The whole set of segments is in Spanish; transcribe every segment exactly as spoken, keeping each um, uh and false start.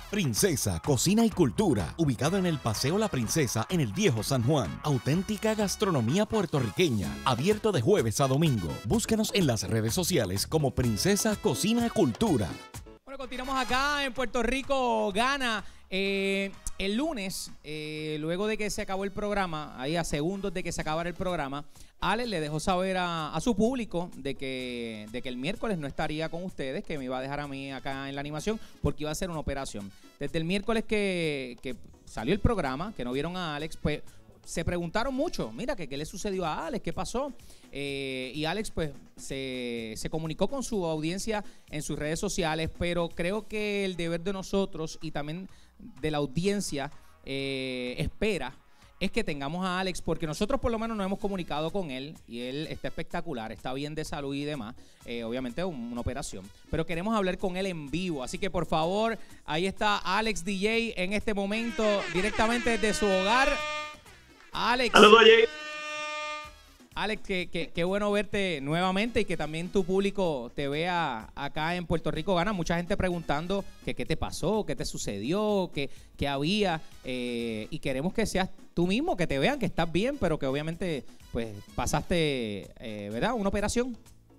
Princesa Cocina y Cultura, ubicado en el Paseo La Princesa en el Viejo San Juan. Auténtica gastronomía puertorriqueña, abierto de jueves a domingo. Búscanos en las redes sociales como Princesa Cocina y Cultura. Bueno, continuamos acá en Puerto Rico, Gana. Eh, el lunes, eh, luego de que se acabó el programa, ahí a segundos de que se acabara el programa, Alex le dejó saber a, a su público de que, de que el miércoles no estaría con ustedes, que me iba a dejar a mí acá en la animación porque iba a hacer una operación. Desde el miércoles que, que salió el programa, que no vieron a Alex, pues se preguntaron mucho, mira, que qué le sucedió a Alex, qué pasó. Eh, y Alex pues se, se comunicó con su audiencia en sus redes sociales, pero creo que el deber de nosotros y también de la audiencia eh, espera es que tengamos a Alex, porque nosotros por lo menos nos hemos comunicado con él y él está espectacular, está bien de salud y demás, eh, obviamente un, una operación, pero queremos hablar con él en vivo, así que por favor, ahí está Alex D J en este momento, directamente desde su hogar. Alex. Saludos, Jay. Alex, qué que, que bueno verte nuevamente y que también tu público te vea acá en Puerto Rico Gana. Mucha gente preguntando que qué te pasó, qué te sucedió, qué, qué había. Eh, y queremos que seas tú mismo, que te vean que estás bien, pero que obviamente pues pasaste, eh, ¿verdad? Una operación.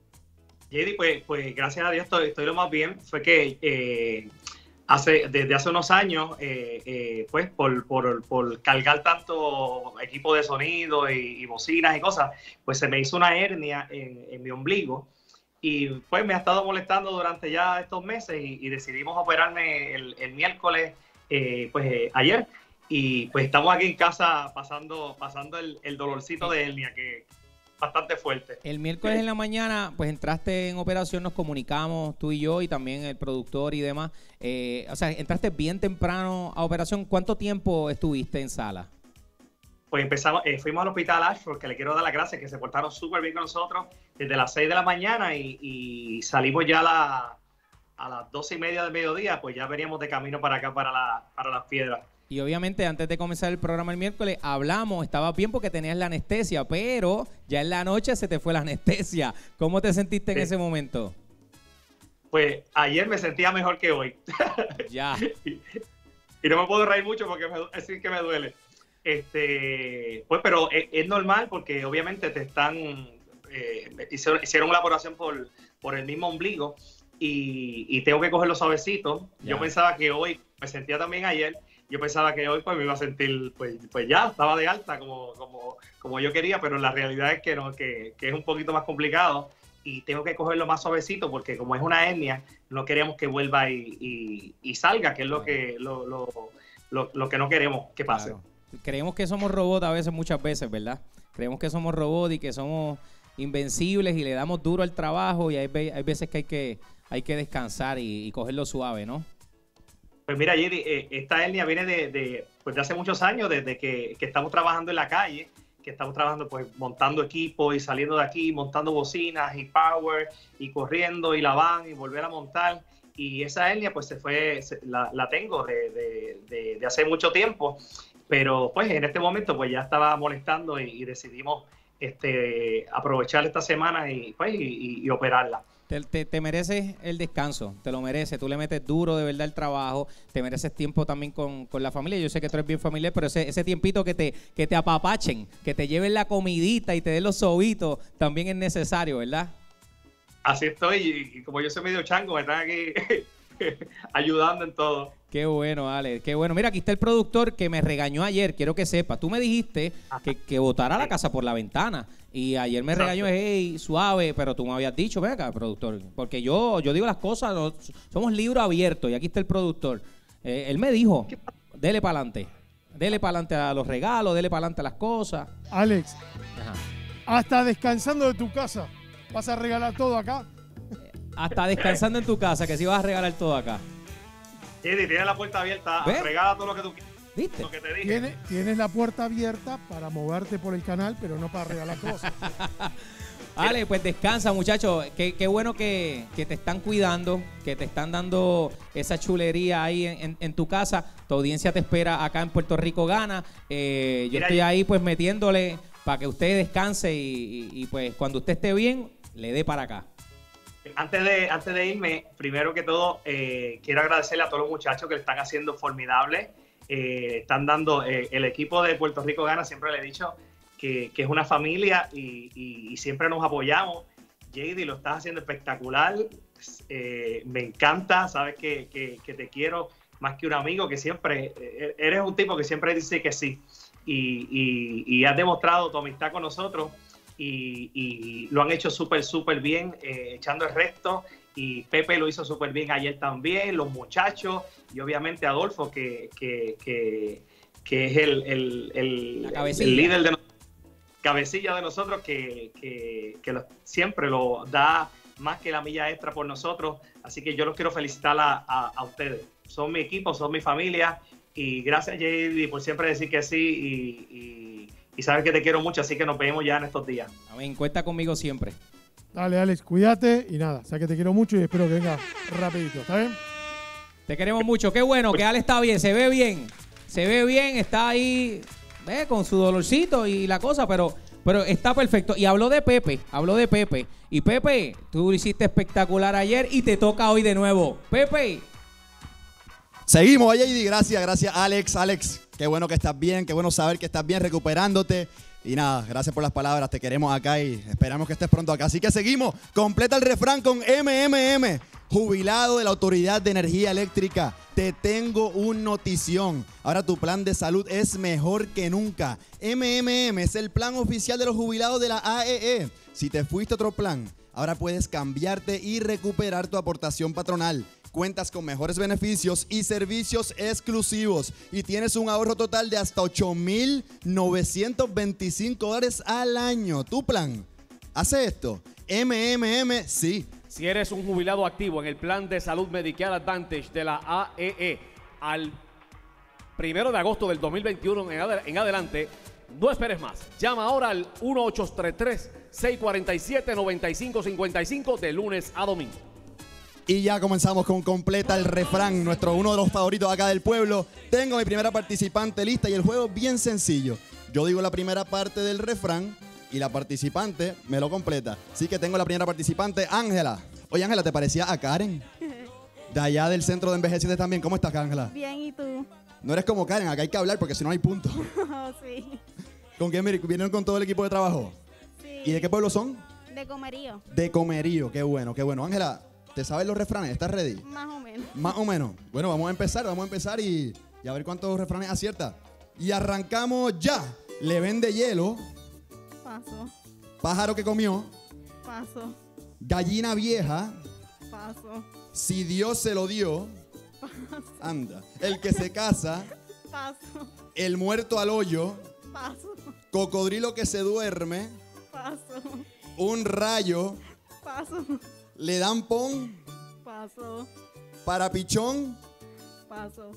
Jay, pues, pues gracias a Dios estoy, estoy lo más bien. Fue que eh, hace, desde hace unos años, eh, eh, pues por, por, por cargar tanto equipo de sonido y, y bocinas y cosas, pues se me hizo una hernia en, en mi ombligo y pues me ha estado molestando durante ya estos meses y, y decidimos operarme el, el miércoles, eh, pues eh, ayer, y pues estamos aquí en casa pasando, pasando el, el dolorcito de hernia que bastante fuerte. El miércoles en la mañana, pues entraste en operación, nos comunicamos tú y yo y también el productor y demás. Eh, o sea, entraste bien temprano a operación. ¿Cuánto tiempo estuviste en sala? Pues empezamos, eh, fuimos al hospital Ashford, que le quiero dar las gracias, que se portaron súper bien con nosotros desde las seis de la mañana y, y salimos ya a, la, a las doce y media del mediodía, pues ya veníamos de camino para acá, para, la, para las piedras. Y obviamente antes de comenzar el programa el miércoles hablamos, estaba bien porque tenías la anestesia, pero ya en la noche se te fue la anestesia. ¿Cómo te sentiste en sí. ese momento? Pues ayer me sentía mejor que hoy. Ya. y, y no me puedo reír mucho porque me, es decir que me duele. Este, pues, pero es, es normal porque obviamente te están, eh, hicieron, hicieron una operación por, por el mismo ombligo y, y tengo que cogerlo suavecito. Ya. Yo pensaba que hoy, me sentía también ayer, yo pensaba que hoy pues me iba a sentir, pues, pues ya, estaba de alta como, como, como yo quería, pero la realidad es que, no, que, que es un poquito más complicado y tengo que cogerlo más suavecito porque como es una hernia, no queremos que vuelva y, y, y salga, que es lo, que, lo, lo, lo, lo que no queremos que pase. Claro. Creemos que somos robots a veces, muchas veces, ¿verdad? Creemos que somos robots y que somos invencibles y le damos duro al trabajo y hay, hay veces que hay que, hay que descansar y, y cogerlo suave, ¿no? Pues mira, Jerry, eh, esta hernia viene de, de, pues de hace muchos años, desde que, que estamos trabajando en la calle, que estamos trabajando pues montando equipo y saliendo de aquí, montando bocinas y power y corriendo y la van y volver a montar. Y esa hernia pues se fue, se, la, la tengo de, de, de, de hace mucho tiempo, pero pues en este momento pues ya estaba molestando y, y decidimos este, aprovechar esta semana y, pues, y, y operarla. Te, te, te mereces el descanso, te lo mereces, tú le metes duro de verdad el trabajo, te mereces tiempo también con, con la familia. Yo sé que tú eres bien familiar, pero ese, ese tiempito que te, que te apapachen, que te lleven la comidita y te den los sobitos, también es necesario, ¿verdad? Así estoy, y, y como yo soy medio chango, me están aquí ayudando en todo. Qué bueno, Ale, qué bueno. Mira, aquí está el productor que me regañó ayer, quiero que sepas. Tú me dijiste que, que botara la casa por la ventana. Y ayer me regañó, hey, suave, pero tú me habías dicho, ven acá, productor. Porque yo, yo digo las cosas, no, somos libro abierto y aquí está el productor. Eh, él me dijo, dele para adelante. Dele para adelante a los regalos, dele para adelante a las cosas. Alex, Ajá. hasta descansando de tu casa, ¿vas a regalar todo acá? Hasta descansando en tu casa, que sí vas a regalar todo acá. Jerry, tienes la puerta abierta, ¿Ves? regala todo lo que tú quieras. ¿Viste? Lo que te dije. Tienes, tienes la puerta abierta para moverte por el canal, pero no para regalar cosas. Ale, pues descansa, muchachos. Qué, qué bueno que, que te están cuidando, que te están dando esa chulería ahí en, en, en tu casa. Tu audiencia te espera acá en Puerto Rico Gana. Eh, yo Mira, estoy ahí pues metiéndole para que usted descanse y, y, y pues cuando usted esté bien, le dé para acá. Antes de, antes de irme, primero que todo, eh, quiero agradecerle a todos los muchachos que le están haciendo formidable. Eh, están dando, eh, el equipo de Puerto Rico Gana, siempre le he dicho que, que es una familia y, y, y siempre nos apoyamos. J D, lo estás haciendo espectacular. Eh, me encanta, sabes que, que, que te quiero más que un amigo, que siempre, eh, eres un tipo que siempre dice que sí. Y, y, y has demostrado tu amistad con nosotros. Y, y lo han hecho súper, súper bien, eh, echando el resto. Y Pepe lo hizo súper bien ayer también, los muchachos, y obviamente Adolfo, que, que, que, que es el, el, el, el líder de nosotros, cabecilla de nosotros, que, que, que lo, siempre lo da más que la milla extra por nosotros. Así que yo los quiero felicitar a, a, a ustedes. Son mi equipo, son mi familia. Y gracias, J D, por siempre decir que sí. Y, y Y sabes que te quiero mucho, así que nos vemos ya en estos días. Amén, cuenta conmigo siempre. Dale, Alex, cuídate y nada, sabes que te quiero mucho y espero que venga rapidito, ¿está bien? Te queremos mucho, qué bueno, que Alex está bien, se ve bien, se ve bien, está ahí, ve, con su dolorcito y la cosa, pero, pero está perfecto. Y habló de Pepe, habló de Pepe. Y Pepe, tú lo hiciste espectacular ayer y te toca hoy de nuevo. Pepe. Seguimos, J D, gracias, gracias Alex, Alex, qué bueno que estás bien, qué bueno saber que estás bien recuperándote. Y nada, gracias por las palabras, te queremos acá y esperamos que estés pronto acá. Así que seguimos, completa el refrán con M M M, jubilado de la Autoridad de Energía Eléctrica. Te tengo un notición, ahora tu plan de salud es mejor que nunca. M M M es el plan oficial de los jubilados de la A E E. Si te fuiste a otro plan, ahora puedes cambiarte y recuperar tu aportación patronal. Cuentas con mejores beneficios y servicios exclusivos y tienes un ahorro total de hasta ocho mil novecientos veinticinco dólares al año. ¿Tu plan hace esto? M M M, sí. Si eres un jubilado activo en el plan de salud Medicare Advantage de la A E E al primero de agosto del dos mil veintiuno en, adel en adelante, no esperes más. Llama ahora al uno ocho tres tres, seis cuatro siete, nueve cinco cinco cinco de lunes a domingo. Y ya comenzamos con completa el refrán, nuestro uno de los favoritos acá del pueblo. Tengo mi primera participante lista y el juego es bien sencillo. Yo digo la primera parte del refrán y la participante me lo completa. Así que tengo la primera participante, Ángela. Oye, Ángela, ¿te parecía a Karen? De allá del centro de envejecientes también. ¿Cómo estás, Ángela? Bien, ¿y tú? No eres como Karen, acá hay que hablar porque si no hay punto. Oh, sí. ¿Con quién vienen con todo el equipo de trabajo? Sí. ¿Y de qué pueblo son? De Comerío. De Comerío, qué bueno, qué bueno. Ángela, ¿te sabes los refranes? ¿Estás ready? Más o menos. Más o menos. Bueno, vamos a empezar, vamos a empezar y, y a ver cuántos refranes acierta. Y arrancamos ya. Le vende hielo. Paso. Pájaro que comió. Paso. Gallina vieja. Paso. Si Dios se lo dio. Paso. Anda. El que se casa. Paso. El muerto al hoyo. Paso. Cocodrilo que se duerme. Paso. Un rayo. Paso. Le dan pon. Paso. Para pichón. Paso.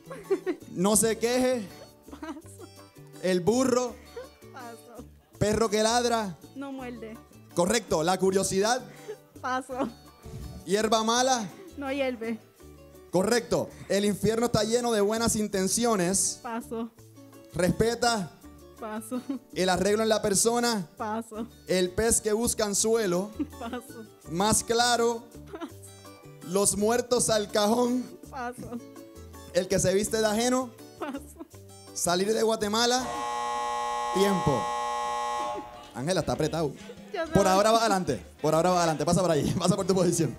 No se queje. Paso. El burro. Paso. Perro que ladra. No muerde. Correcto. La curiosidad. Paso. Hierba mala. No hierve. Correcto. El infierno está lleno de buenas intenciones. Paso. Respeta. Paso. El arreglo en la persona. Paso. El pez que busca anzuelo. Paso. Más claro. Los muertos al cajón. Paso. El que se viste de ajeno. Paso. Salir de Guatemala. Tiempo. Ángela, está apretado. Por ahora va adelante. Por ahora va adelante. Pasa por ahí. Pasa por tu posición.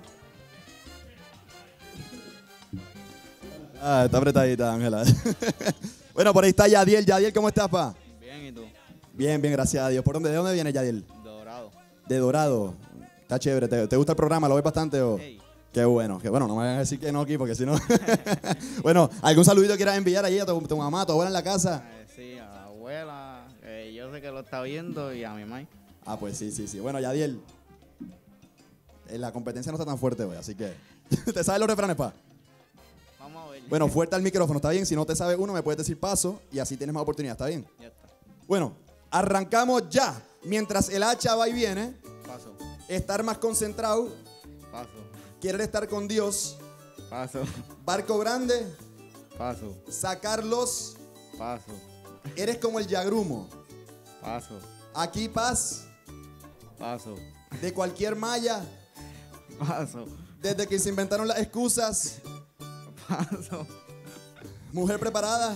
Ah, está apretadita, Ángela. Bueno, por ahí está Yadiel. Yadiel, ¿cómo estás, pa? Bien, ¿y tú? Bien, bien, gracias a Dios. ¿Por dónde, de dónde vienes, Yadiel? Dorado. De Dorado. Está chévere. ¿Te, te gusta el programa? ¿Lo ves bastante? O? Hey. Qué bueno. Qué bueno, no me vayan a decir que no aquí porque si no... Bueno, ¿algún saludito quieras enviar allí a tu, tu mamá, a tu abuela en la casa? Eh, sí, a la abuela, eh, yo sé que lo está viendo, y a mi mamá. Ah, pues sí, sí, sí. Bueno, Yadiel, eh, la competencia no está tan fuerte hoy, así que... ¿Te sabes los refranes, pa? Vamos a ver. Bueno, fuerte al micrófono, ¿está bien? Si no te sabe uno, me puedes decir paso y así tienes más oportunidad, ¿está bien? Ya está. Bueno, arrancamos ya. Mientras el hacha va y viene, Paso. estar más concentrado, Paso. querer estar con Dios, Paso. barco grande, Paso. sacarlos, Paso. eres como el yagrumo. Paso. Aquí paz, Paso. de cualquier malla, Paso. Desde que se inventaron las excusas. Paso. Mujer preparada.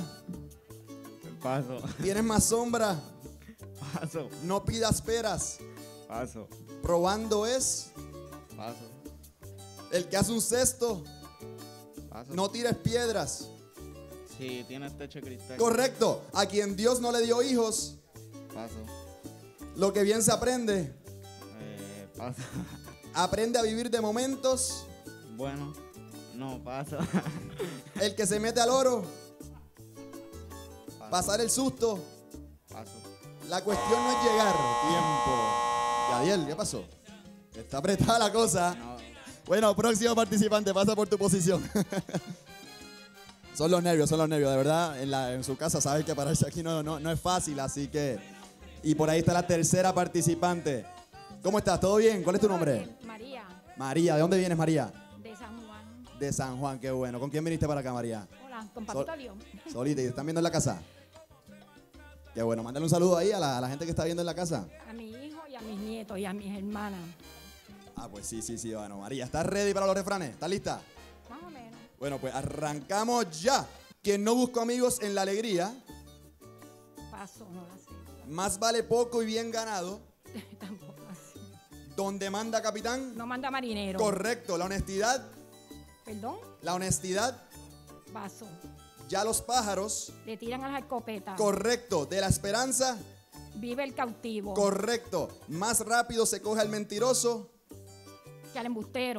Paso. Tienes más sombra. Paso. No pidas peras. Paso. Probando es. Paso. El que hace un cesto. Paso. No tires piedras. Sí, tienes techo de cristal. Correcto. A quien Dios no le dio hijos. Paso. Lo que bien se aprende. Eh, paso. Aprende a vivir de momentos. Bueno. No, paso. El que se mete al oro. Paso. Pasar el susto. Paso. La cuestión no es llegar. Tiempo. Yadiel, ¿qué pasó? Está apretada la cosa. No. Bueno, próximo participante, pasa por tu posición. Son los nervios, son los nervios, de verdad. En, la, en su casa sabes que pararse aquí no, no, no es fácil, así que... Y por ahí está la tercera participante. ¿Cómo estás? ¿Todo bien? ¿Cuál es tu nombre? María, María, ¿de dónde vienes, María? de San Juan. De San Juan, qué bueno. ¿Con quién viniste para acá, María? Hola, con Sol- Papito León. Solita, ¿y están viendo en la casa? Qué bueno, mándale un saludo ahí a la, a la gente que está viendo en la casa. A mi hijo y a mis nietos y a mis hermanas. Ah, pues sí, sí, sí, bueno. María, ¿estás ready para los refranes? ¿Estás lista? Más o menos. Bueno, pues arrancamos ya. Quien no busca amigos en la alegría, Paso, no la sé. más vale poco y bien ganado. Tampoco así. Donde manda capitán. No manda marinero. Correcto, la honestidad, Perdón, la honestidad, paso. ya los pájaros. Le tiran a las escopetas. Correcto, de la esperanza. Vive el cautivo. Correcto, más rápido se coge al mentiroso. Que al embustero.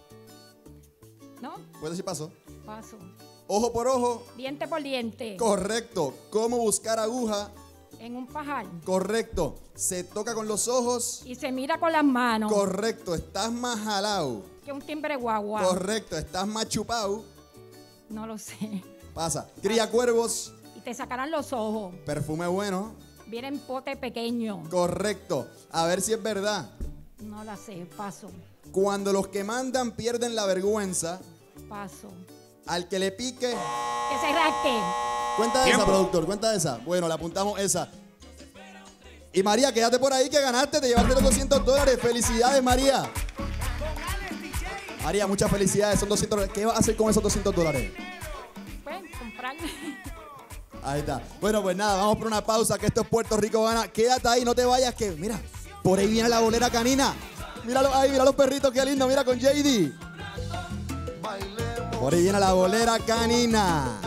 ¿No? ¿Puedes decir paso? Paso. Ojo por ojo. Diente por diente. Correcto, cómo buscar aguja. En un pajar. Correcto, se toca con los ojos. Y se mira con las manos. Correcto, estás más jalao. Que un timbre guagua. Correcto, estás más chupao. No lo sé. Pasa, cría cuervos. Y te sacarán los ojos. Perfume bueno. Viene en pote pequeño. Correcto, a ver si es verdad. No la sé. Paso. Cuando los que mandan pierden la vergüenza, Paso. al que le pique. Que se rasque. Cuenta esa, productor, cuenta esa. Bueno, le apuntamos esa. Y María, quédate por ahí que ganaste, te llevaste los doscientos dólares. Felicidades, María. María, muchas felicidades, son doscientos dólares. ¿Qué vas a hacer con esos doscientos dólares? Pues, comprar. Ahí está. Bueno, pues nada, vamos por una pausa, que esto es Puerto Rico Gana. Quédate ahí, no te vayas, que mira, por ahí viene la bolera canina. Míralo ahí, mira los perritos, qué lindo, mira con J D. Por ahí viene la bolera canina.